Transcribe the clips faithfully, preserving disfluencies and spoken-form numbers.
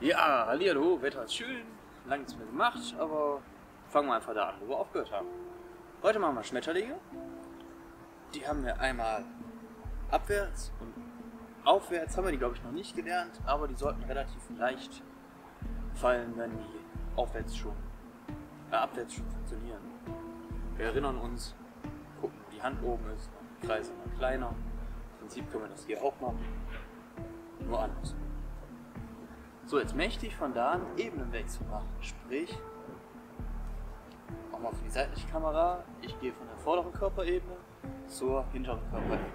Ja, hallihallo, Wetter ist schön, lange nichts mehr gemacht, aber fangen wir einfach da an, wo wir aufgehört haben. Heute machen wir Schmetterlinge. Die haben wir einmal abwärts und aufwärts, haben wir die glaube ich noch nicht gelernt, aber die sollten relativ leicht fallen, wenn die aufwärts schon, äh, abwärts schon funktionieren. Wir erinnern uns, gucken, wo die Hand oben ist, die Kreise immer kleiner. Im Prinzip können wir das hier auch machen, nur anders. So, jetzt möchte ich von da einen Ebenenwechsel machen, sprich, auch mal für die seitliche Kamera, ich gehe von der vorderen Körperebene zur hinteren Körperebene.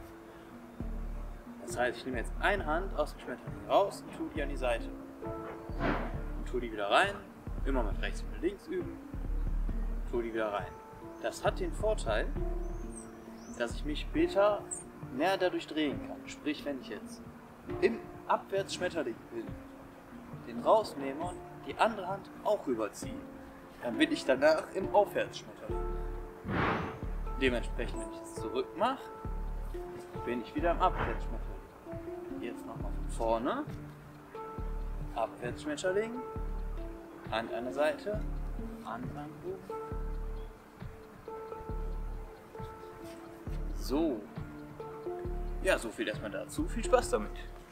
Das heißt, ich nehme jetzt eine Hand aus dem Schmetterling raus und tue die an die Seite. Und tue die wieder rein, immer mit rechts und mit links üben, tue die wieder rein. Das hat den Vorteil, dass ich mich später mehr dadurch drehen kann. Sprich, wenn ich jetzt im Abwärtsschmetterling bin, den rausnehme und die andere Hand auch rüberziehe, dann bin ich danach im Aufwärtsschmetterling. Dementsprechend, wenn ich es zurück mache, bin ich wieder im Abwärtsschmetterling. Jetzt nochmal von vorne, Abwärtsschmetterling, Hand an der Seite, Hand an oben. So. Ja, so viel erstmal dazu. Viel Spaß damit.